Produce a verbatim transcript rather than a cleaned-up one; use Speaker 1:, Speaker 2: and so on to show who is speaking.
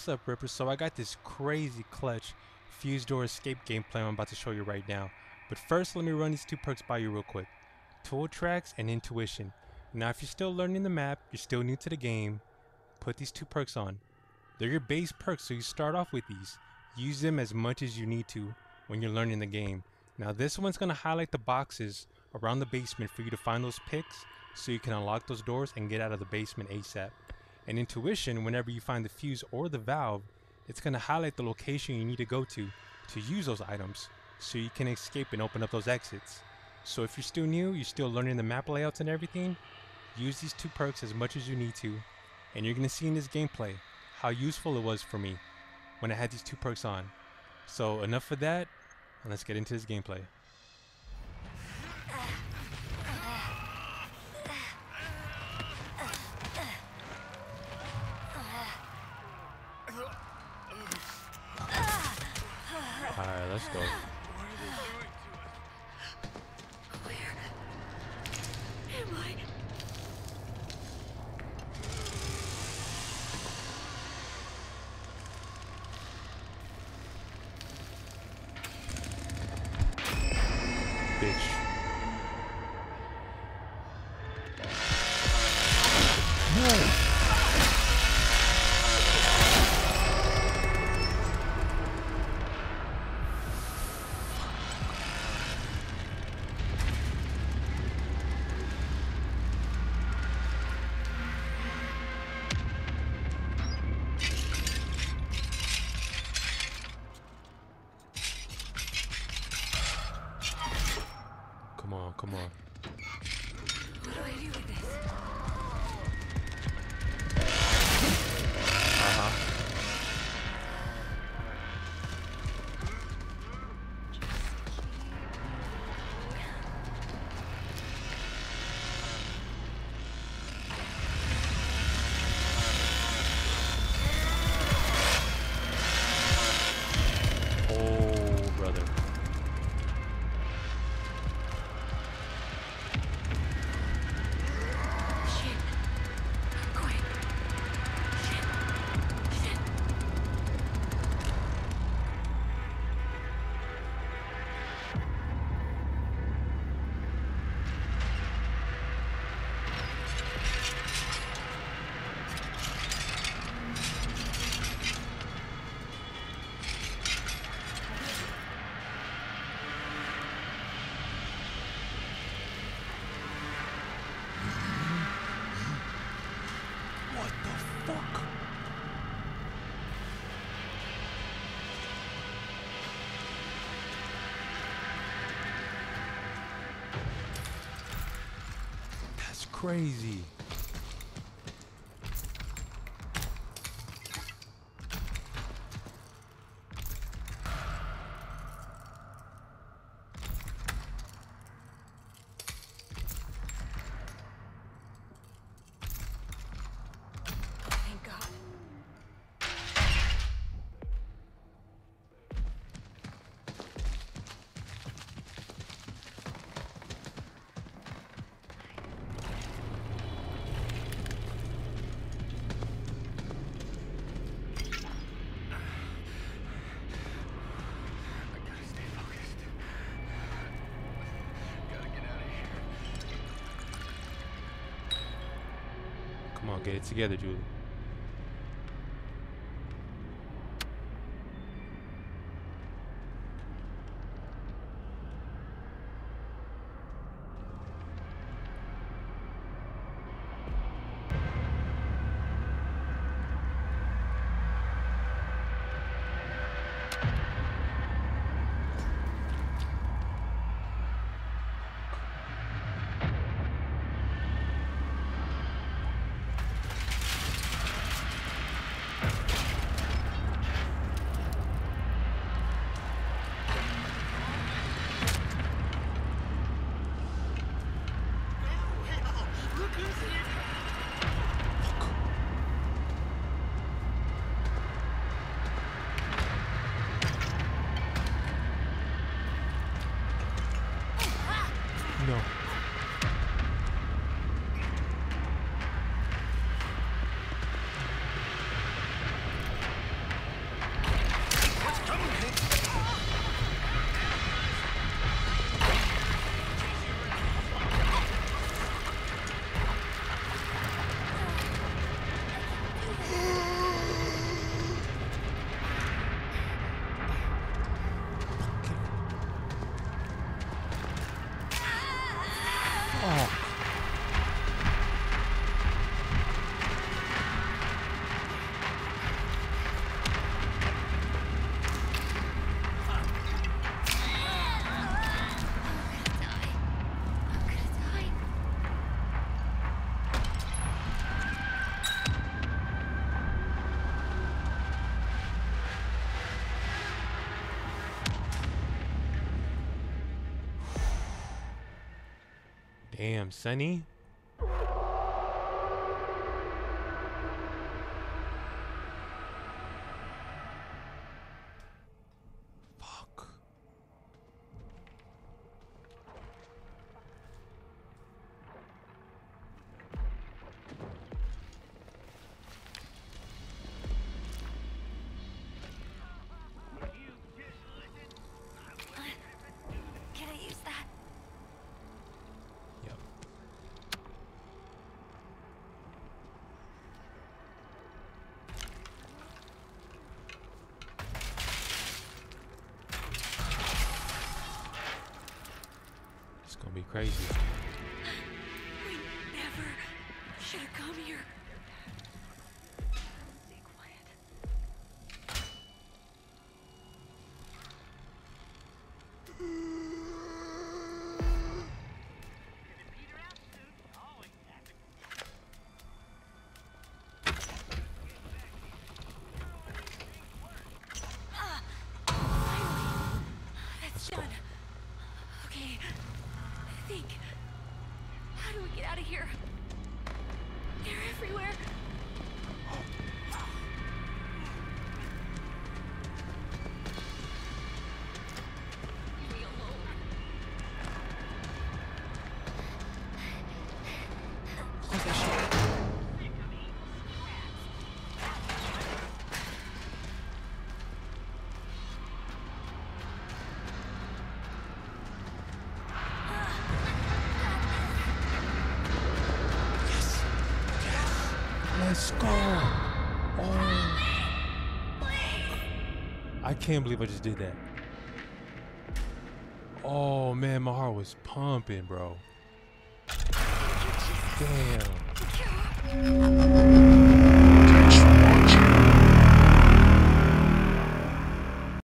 Speaker 1: What's up, Ripper? So I got this crazy clutch fuse door escape gameplay I'm about to show you right now. But first, let me run these two perks by you real quick. Tool Tracks and Intuition. Now if you're still learning the map, you're still new to the game, put these two perks on. They're your base perks, so you start off with these. Use them as much as you need to when you're learning the game. Now this one's going to highlight the boxes around the basement for you to find those picks so you can unlock those doors and get out of the basement ASAP. And Intuition, whenever you find the fuse or the valve, it's going to highlight the location you need to go to to use those items so you can escape and open up those exits. So if you're still new, you're still learning the map layouts and everything, use these two perks as much as you need to, and you're going to see in this gameplay how useful it was for me when I had these two perks on. So enough of that, and let's get into this gameplay. Alright, let's go.
Speaker 2: Where am I?
Speaker 1: Bitch. No! Come on, come on.
Speaker 2: What do I do with this?
Speaker 1: Uh-huh. Oh, brother.
Speaker 2: Shit. Quick. Shit. Shit.
Speaker 1: What the fuck? That's crazy.
Speaker 2: Thank God.
Speaker 3: I gotta stay focused. Gotta get out of here.
Speaker 1: Come on, get it together, Julie.
Speaker 3: Look who's here!
Speaker 1: No. Damn, Sonny. Fuck.
Speaker 2: Can I use that?
Speaker 1: Yep. It's gonna be crazy.
Speaker 2: We never should have come here. Stay quiet. That's
Speaker 1: Let's go.
Speaker 2: done. Okay. Think. How do we get out of here? They're everywhere. Leave me alone.
Speaker 1: Close that shit. Let's go. Oh. I can't believe I just did that. Oh man, my heart was pumping, bro. Damn.